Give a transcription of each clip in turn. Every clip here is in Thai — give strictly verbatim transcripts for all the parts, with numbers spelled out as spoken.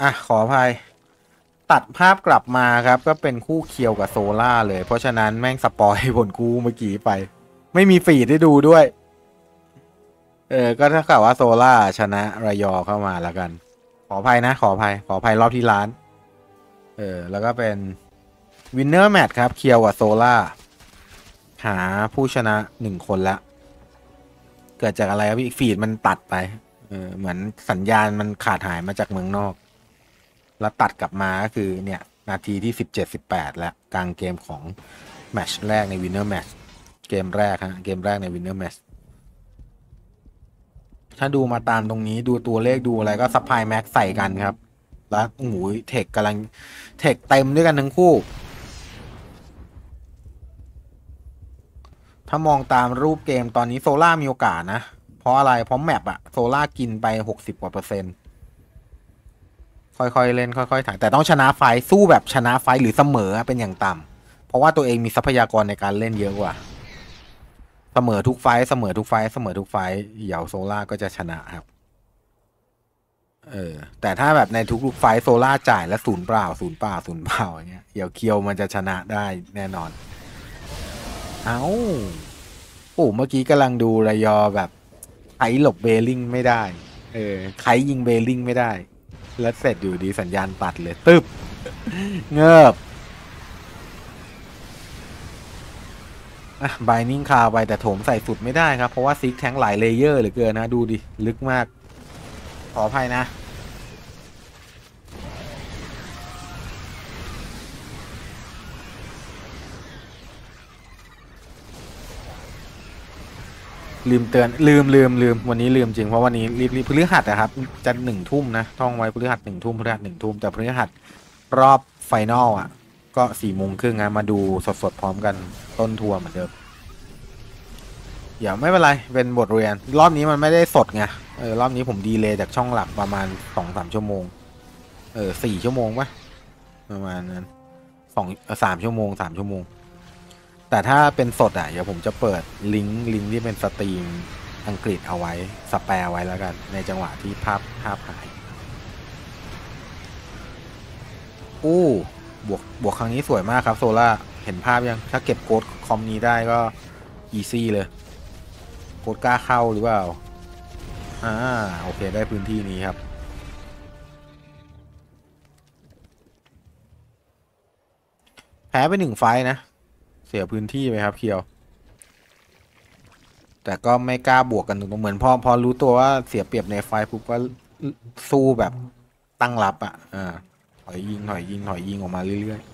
อ่ะขออภัยตัดภาพกลับมาครับก็เป็นคู่เคียวกับโซล่าเลยเพราะฉะนั้นแม่งสปอยผลกูเมื่อกี้ไปไม่มีฟีดให้ดูด้วยเออก็ถ้าเกิดว่าโซล่าชนะรายอเข้ามาแล้วกันขออภัยนะขออภัยขออภัยรอบที่ร้านเออแล้วก็เป็นวินเนอร์แมตช์ครับเคียวกับโซล่าหาผู้ชนะหนึ่งคนละเกิดจากอะไรครับพี่ฟีดมันตัดไปเออเหมือนสัญญาณมันขาดหายมาจากเมืองนอกแล้วตัดกลับมาก็คือเนี่ยนาทีที่สิบเจ็ด สิบแปดแล้วกลางเกมของแมตช์แรกในวินเนอร์แมตช์เกมแรกฮะเกมแรกในวินเนอร์แมตช์ถ้าดูมาตามตรงนี้ดูตัวเลขดูอะไรก็ซัพพลายแม็กใส่กันครับแล้วโอ้โหเทคกำลังเทคเต็มด้วยกันทั้งคู่ถ้ามองตามรูปเกมตอนนี้โซล่ามีโอกาสนะเพราะอะไรเพราะแมปอะโซล่ากินไปหกสิบกว่าเปอร์เซ็นต์ค่อยๆเล่นค่อยๆถ่ายแต่ต้องชนะไฟสู้แบบชนะไฟหรือเสมอเป็นอย่างต่ำเพราะว่าตัวเองมีทรัพยากรในการเล่นเยอะกว่าเสมอทุกไฟเสมอทุกไฟเสมอทุกไฟเหย่าโซล่าก็จะชนะครับเออแต่ถ้าแบบในทุกๆไฟโซล่าจ่ายแล้วศูนย์เปล่าศูนย์เปล่าศูนย์เปล่าอย่างเงี้ยเหย่าเคียวมันจะชนะได้แน่นอนเอ้าโอ้เมื่อกี้กำลังดูรายอแบบใครหลบเบลลิงไม่ได้เออใครยิงเบลลิงไม่ได้แล้วเสร็จอยู่ดีสัญญาณตัดเลยตึบเงิบอ่ะบายนิ่งคาไปแต่โถมใส่สุดไม่ได้ครับเพราะว่าซิกแทงหลายเลเยอร์เหลือเกินนะดูดิลึกมากขออภัยนะลืมเตือนลืมลืมลืมวันนี้ลืมจริงเพราะวันนี้รีบรีบพฤหัสนะครับจะหนึ่งทุ่มนะท่องไว้พฤหัสหนึ่งทุ่มพฤหัสหนึ่งทุ่มแต่พฤหัสรอบไฟนอลอ่ะก็สี่โมงครึ่งนะมาดูสดๆพร้อมกันต้นทัวร์เหมือนเดิมอย่าไม่เป็นไรเป็นบทเรียนรอบนี้มันไม่ได้สดไงเออรอบนี้ผมดีเลย์จากช่องหลักประมาณสองสามชั่วโมงเออสี่ชั่วโมงปะประมาณนั้นสองสามชั่วโมงสามชั่วโมงแต่ถ้าเป็นสดอ่ะเดี๋ยวผมจะเปิดลิงก์ลิงก์ที่เป็นสตรีมอังกฤษเอาไว้สแปร์ไว้แล้วกันในจังหวะที่ภาพภาพหายอู้บวกบวกครั้งนี้สวยมากครับโซล่าเห็นภาพยังถ้าเก็บโค้ดคอมนี้ได้ก็อีซี่เลยโค้ดกล้าเข้าหรือเปล่าอ่าโอเคได้พื้นที่นี้ครับแพ้ไปหนึ่งไฟนะเสียพื้นที่ไปครับเคียวแต่ก็ไม่กล้าบวกกันตรงๆเหมือนพอพอรู้ตัวว่าเสียเปรียบในไฟปุ๊บก็สู้แบบตั้งรับอ่ะอ่าถอยยิงถอยยิงถอยยิงออกมาเรื่อย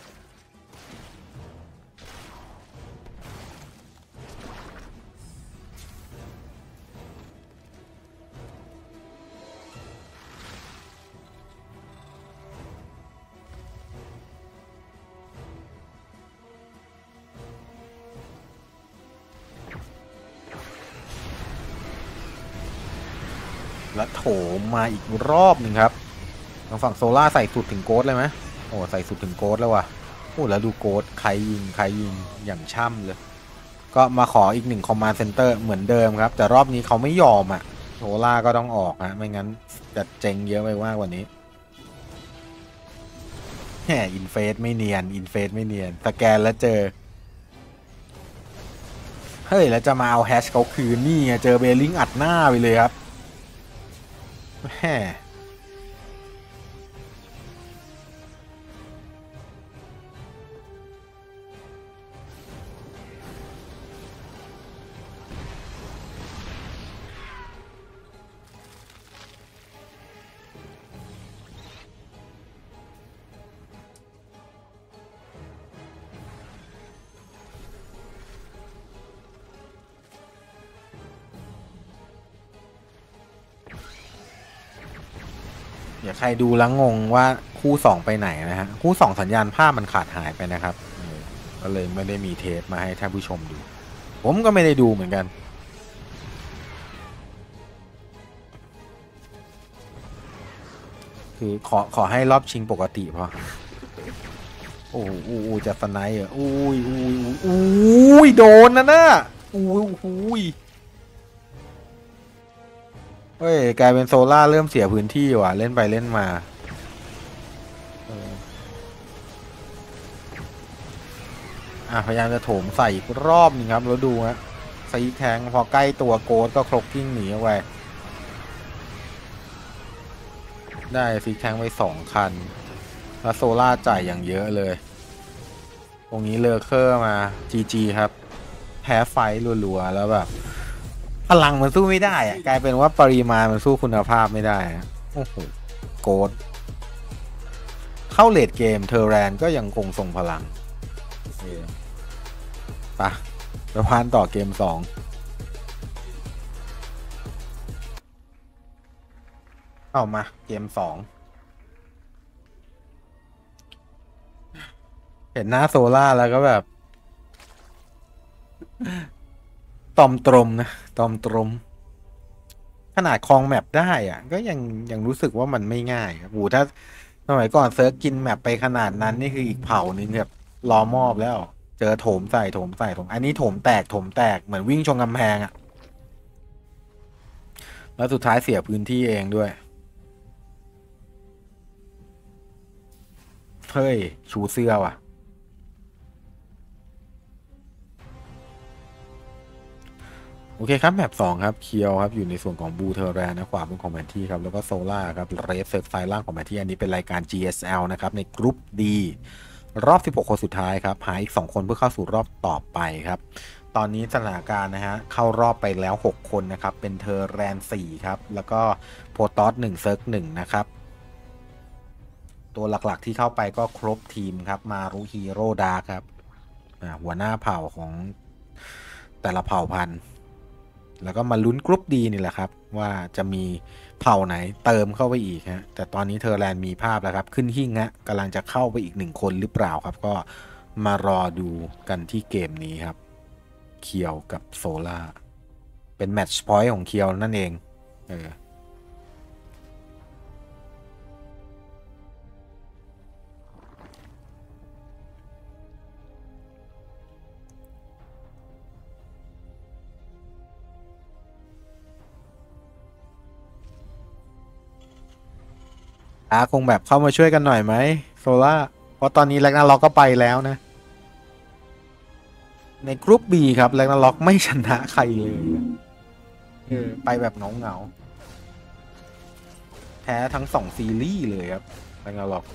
ๆแล้วโถมมาอีกรอบหนึ่งครับทางฝั่งโซล่าใส่สุดถึงโกดเลยไหมโอ้ใส่สุดถึงโกดแล้วว่ะโอ้แล้วดูโกดใครยิงใครยิงอย่างช่ำเลยก็มาขออีกหนึ่งคอมมานด์เซ็นเตอร์เหมือนเดิมครับแต่รอบนี้เขาไม่ยอมอ่ะโซล่าก็ต้องออกนะไม่งั้นจะเจ๊งเยอะไปมากกว่านี้แหมอินเฟสไม่เนียนอินเฟสไม่เนียนสแกนแล้วเจอเฮ้ยแล้วจะมาเอาแฮชเขาคืนนี่เจอเบลลิงอัดหน้าไปเลยครับแหม เดี๋ยวใครดูแล้วงงว่าคู่สองไปไหนนะฮะคู่สองสัญญาณภาพมันขาดหายไปนะครับก็เลยไม่ได้มีเทปมาให้ท่านผู้ชมดูผมก็ไม่ได้ดูเหมือนกันคือขอขอให้รอบชิงปกติพอโอ้โหจะสไนด์เหรออุ้ยอุ้ยอุ้ยโดนนะน่ะอุ้ยอุ้ยเฮ้ยกลายเป็นโซล่าเริ่มเสียพื้นที่ว่ะเล่นไปเล่นมาอ่ะพยายามจะโถมใส่อีกรอบนึงครับแล้วดูฮะซีแทงพอใกล้ตัวโกดก็คลกกิ้งหนีออกไปได้ซีแทงไปสองคันแล้วโซล่าจ่ายอย่างเยอะเลยตรงนี้เลอเคอร์มา จี จี ครับแพ้ไฟรัวๆแล้วแบบพลังมันสู้ไม่ได้อะกลายเป็นว่าปริมาณมันสู้คุณภาพไม่ได้โอ้โหโกดเข้าเลดเกมเทอร์แรนก็ยังคงทรงพลังปะไปพานต่อเกมสองเข้ามาเกมสองเห็นหน้าโซล่าแล้วก็แบบตอมตรมนะตอมตรมขนาดคลองแมปได้อ่ะก็ยังยังรู้สึกว่ามันไม่ง่ายครับโอ้ถ้าสมัยก่อนเซิร์ฟกินแมปไปขนาดนั้นนี่คืออีกเผ่านึงแบบรอมอบแล้วเจอโถมใส่โถมใส่โถมอันนี้โถมแตกโถมแตกเหมือนวิ่งชนกำแพงอ่ะแล้วสุดท้ายเสียพื้นที่เองด้วยเฮ้ยชูเสื้อว่ะโอเคครับแมปสองครับเคียวครับอยู่ในส่วนของบูเทอร์แรนนะขวาบนของแผนที่ครับแล้วก็โซล่าครับเรสเซอร์ซ้ายล่างของแผนที่อันนี้เป็นรายการ จี เอส แอล นะครับในกรุ๊ป D รอบสิบหกคนสุดท้ายครับหาอีกสองคนเพื่อเข้าสู่รอบต่อไปครับตอนนี้สถานการณ์นะฮะเข้ารอบไปแล้วหกคนนะครับเป็นเทอร์แรนสี่ครับแล้วก็โพตอสหนึ่งเซิร์กหนึ่งนะครับตัวหลักๆที่เข้าไปก็ครบทีมครับมารุฮีโร่ดาร์ครับหัวหน้าเผ่าของแต่ละเผ่าพันธุ์แล้วก็มาลุ้นกรุ๊ปดีนี่แหละครับว่าจะมีเผ่าไหนเติมเข้าไปอีกฮะแต่ตอนนี้เทอร์แลนด์มีภาพแล้วครับขึ้นหิ้งฮะกำลังจะเข้าไปอีกหนึ่งคนหรือเปล่าครับก็มารอดูกันที่เกมนี้ครับเคียวกับโซล่าเป็นแมตช์พอยต์ของเคียวนั่นเองเอออาคงแบบเข้ามาช่วยกันหน่อยไหมโซล่าเพราะตอนนี้แร็กนาร็อกก็ไปแล้วนะในกรุ๊ป B ครับแร็กนาร็อกไม่ชนะใครเลยเออไปแบบเงาเงาแพ้ทั้งสองซีรีส์เลยครับแร็กนาร็อก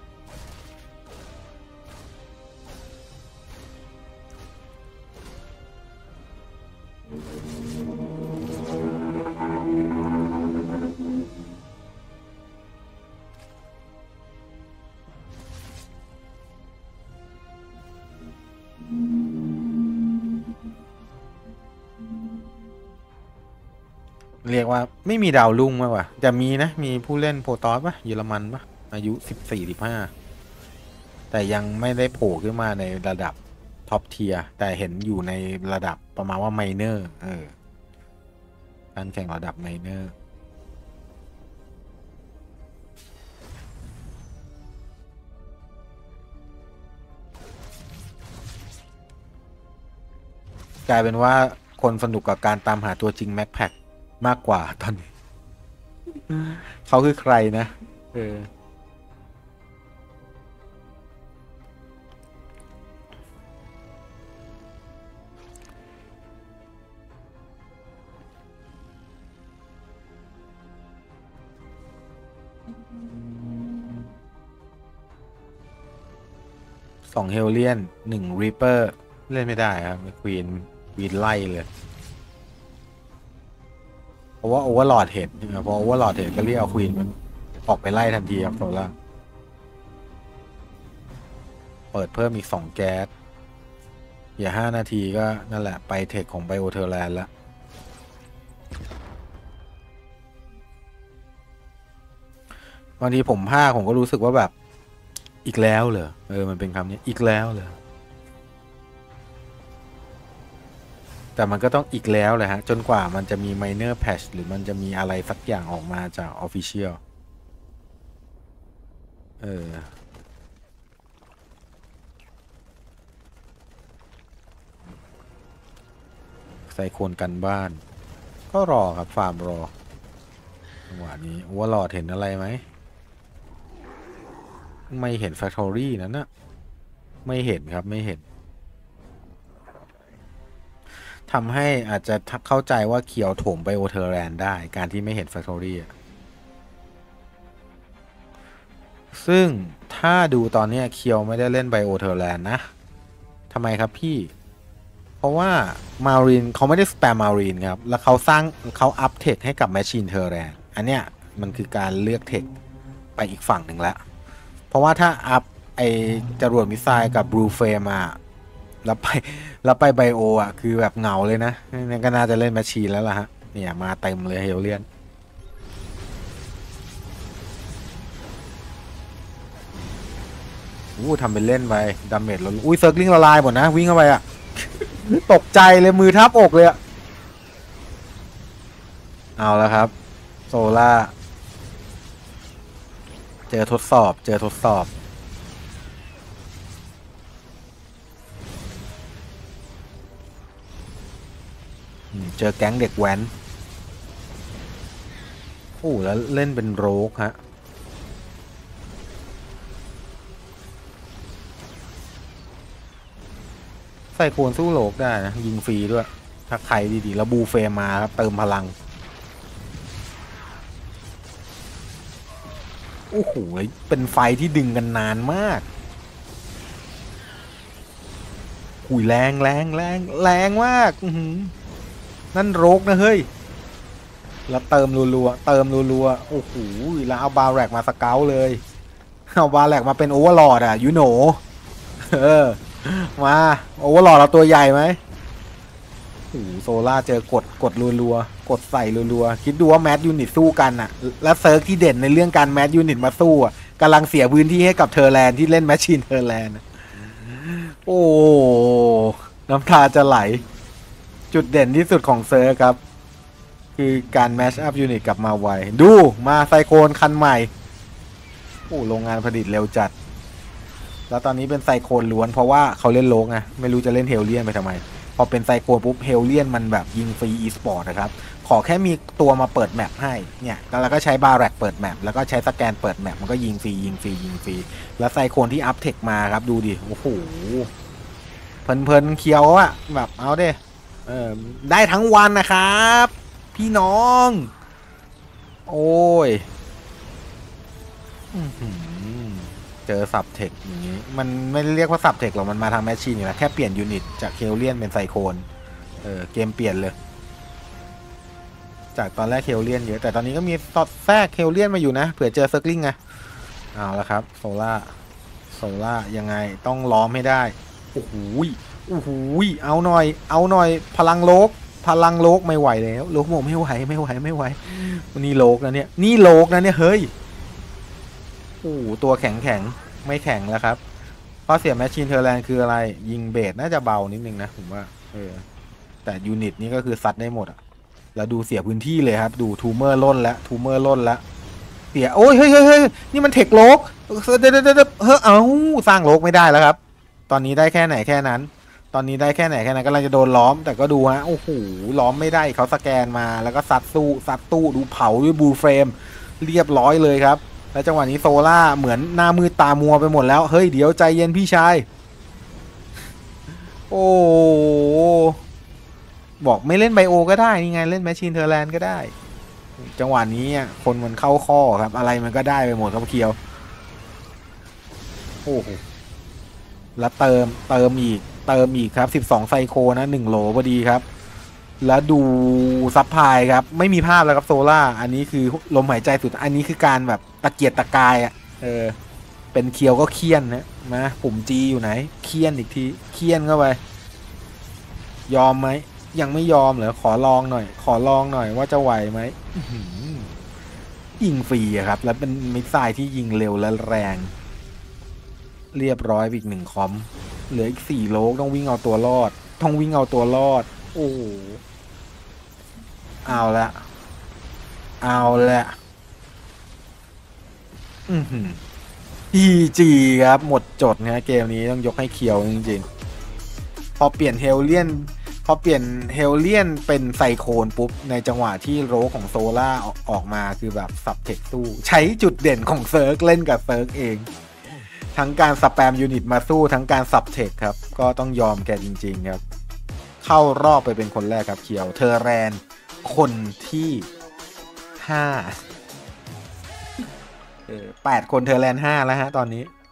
เรียกว่าไม่มีดาวรุ่งมากกว่าจะมีนะมีผู้เล่นโปรตอสปะเยอรมันปะอายุสิบสี่สิบห้าแต่ยังไม่ได้โผล่ขึ้นมาในระดับท็อปเทียร์แต่เห็นอยู่ในระดับประมาณว่าไมเนอร์เออการแข่งระดับไมเนอร์กลายเป็นว่าคนสนุกกับการตามหาตัวจริงแม็กแพ็คมากกว่าตอนนี้เขาคือใครนะเออสองเฮลเลียนหนึ่งรีเปอร์เล่นไม่ได้ครับควีนควีนไล่เลยเพราะว่าโอเวอร์ลอดเห็นพอโอเวอร์ลอดเห็นก็เรียกเอาควีนมันออกไปไล่ทันทีครับโซล่าเปิดเพิ่มอีกสองแก๊สอย่าห้านาทีก็นั่นแหละไปเทคของไบโอเทอร์แลนด์ละบางทีผมภาคผมก็รู้สึกว่าแบบอีกแล้วเหรอเออมันเป็นคำนี้อีกแล้วเหรอแต่มันก็ต้องอีกแล้วเลยฮะจนกว่ามันจะมี minor patch หรือมันจะมีอะไรสักอย่างออกมาจาก official เออใส่โคนกันบ้านก็รอครับฟาร์มรอจังหวะนี้ว่าหลอดเห็นอะไรไหมไม่เห็น Factory นั้นนะไม่เห็นครับไม่เห็นทำให้อาจจะเข้าใจว่าเคียวโถมไบโอเทอร์แลนด์ได้การที่ไม่เห็นแฟคทอรี่ซึ่งถ้าดูตอนนี้เคียวไม่ได้เล่นไบโอเทอร์แลนด์นะทำไมครับพี่เพราะว่ามารีนเขาไม่ได้สแปมมารีนครับแล้วเขาสร้างเขาอัพเทคให้กับแมชชีนเทอร์แลนด์อันเนี้ยมันคือการเลือกเทคไปอีกฝั่งหนึ่งแล้วเพราะว่าถ้าอัพไอจรวดมิสไซล์กับบลูเฟรมมาแล้วไปแล้วไปไบโออ่ะคือแบบเหงาเลยนะนี่ก็น่าจะเล่นแมชชีนแล้วล่ะฮะเนี่ยมาเต็มเลยเฮลเลียนอู้ทำเป็นเล่นไปดาเมจลดอุ้ยเซิร์กลิงละลายหมดนะวิ่งเข้าไปอ่ะ ตกใจเลยมือทับอกเลยอ่ะเอาแล้วครับโซล่าเจอทดสอบเจอทดสอบเจอแก๊งเด็กแว้นโอ้แล้วเล่นเป็นโรกฮะใส่โคนสู้โลกได้นะยิงฟรีด้วยถ้าใครดีๆแล้วบูเฟรมมาครับเติมพลังโอ้โหเป็นไฟที่ดึงกันนานมากหุยแรงแรงแรงแรงมากนั่นโรกนะเฮ้ยแล้วเติมรัวๆเติมรัวๆโอ้โหแล้วเอาบาแรกมาสเกลเลยเอาบาแรกมาเป็นโอเวอร์ลอร์ดอ่ะยูโนเออมาโอเวอร์ลอร์ดเราตัวใหญ่ไหมโอ้โหโซล่าเจอกดกดรัวๆกดใส่รัวๆคิดดูว่าแมทยูนิตสู้กันอ่ะแล้วเซิร์ฟที่เด่นในเรื่องการแมทยูนิตมาสู้อ่ะกำลังเสียพื้นที่ให้กับเทอร์แลนด์ที่เล่นแมชชีนเทอร์แลนด์โอ้น้ำตาจะไหลจุดเด่นที่สุดของเซิร์ฟครับคือการแมชอัพยูนิตกลับมาไวดูมาไซโคลนคันใหม่โอ้โรงงานผลิตเร็วจัดแล้วตอนนี้เป็นไซโคลนล้วนเพราะว่าเขาเล่นโลกไงไม่รู้จะเล่นเฮลเลียนไปทำไมพอเป็นไซโคลนปุ๊บเฮลเลียนมันแบบยิงฟรีอีสปอร์ตนะครับขอแค่มีตัวมาเปิดแมปให้เนี่ยแล้วก็ใช้บาแรกเปิดแมปแล้วก็ใช้สแกนเปิดแมปมันก็ยิงฟรียิงฟรียิงฟรีแล้วไซโคลนที่อัพเทคมาครับดูดิโอ้โหเพลินๆเคียวอะแบบเอาเด้เออได้ทั้งวันนะครับพี่น้องโอ้ยเจอสับเทคอย่างนี้มันไม่เรียกว่าสับเทคหรอกมันมาทางแมชชีนนี่แหละแค่เปลี่ยนยูนิตจากเคลเลียนเป็นไซโคนเออเกมเปลี่ยนเลยจากตอนแรกเคลเลียนเยอะแต่ตอนนี้ก็มีสอดแทรกเคลเลียนมาอยู่นะเผื่อเจอเซิร์กลิงไงเอาละครับโซล่าโซล่ายังไงต้องล้อมให้ได้โอ้โหโอ้โหเอาหน่อยเอาหน่อยพลังโลกพลังโลกไม่ไหวแล้วโลกโมไม่ไหวไม่ไหวไม่ไหวนี่โลกนะเนี่ยนี่โลกนะเนี่ยเฮ้ยโอ้ตัวแข็งแข็งไม่แข็งแล้วครับข้อเสียแมชชีนเทอร์แลนด์คืออะไรยิงเบสน่าจะเบานิดนึงนะผมว่าเออแต่ยูนิตนี้ก็คือซัดได้หมดอ่ะแล้วดูเสียพื้นที่เลยครับดูทูเมอร์ล่นแล้วทูเมอร์ล่นแล้วเสียโอ้ยเฮ้ยเฮ้ยเฮ้ยนี่มันเทคโลกเดี๋ยวเดี๋ยวเดี๋ยวเฮ้ยเอ้าสร้างโลกไม่ได้แล้วครับตอนนี้ได้แค่ไหนแค่นั้นตอนนี้ได้แค่ไหนแค่นั้นกำลังจะโดนล้อมแต่ก็ดูฮะโอ้โหล้อมไม่ได้เขาสแกนมาแล้วก็ซัดสู้ซัดตู้ดูเผาด้วยบูเฟรมเรียบร้อยเลยครับแล้วจังหวะนี้โซล่าเหมือนหน้ามือตามัวไปหมดแล้วเฮ้ยเดี๋ยวใจเย็นพี่ชายโอ้บอกไม่เล่นไบโอก็ได้นี่ไงเล่นแมชชีนเทอร์แลนด์ก็ได้จังหวะนี้คนมันเข้าข้อครับอะไรมันก็ได้ไปหมดครับเคียวโอ้โหแล้วเติมเติมอีกเติมอีกครับสิบสองไซโคนะหนึ่งโหลพอดีครับแล้วดูซับพลายครับไม่มีภาพแล้วครับโซล่าอันนี้คือลมหายใจสุดอันนี้คือการแบบตะเกียกตะกายอ่ะเออเป็นเคียวก็เคี่ยนนะมาปุ่มจีอยู่ไหนเคี่ยนอีกทีเคี่ยนเข้าไปยอมไหมยังไม่ยอมเหรอขอลองหน่อยขอลองหน่อยว่าจะไหวไหมยิงฟรีครับแล้วเป็นมิสไซล์ที่ยิงเร็วและแรงเรียบร้อยอีกหนึ่งคอมเหลืออีกสี่โลกต้องวิ่งเอาตัวรอดต้องวิ่งเอาตัวรอดโอ้เอาละเอาละอือหือ พี จี ครับหมดจดนะเกมนี้ต้องยกให้เคียวจริงๆพอเปลี่ยนเฮลเลียนพอเปลี่ยนเฮลเลียนเป็นไซโคนปุ๊บในจังหวะที่โรของโซล่าออกมาคือแบบสับเทคสู้ใช้จุดเด่นของเซิร์กเล่นกับเซิร์กเองทั้งการสแปมยูนิตมาสู้ทั้งการสับเทคครับก็ต้องยอมแกจริงๆครับเข้ารอบไปเป็นคนแรกครับเคียวเทอร์แรนคนที่ห้าเออแปดคนเทอร์แรนห้าแล้วฮะตอนนี้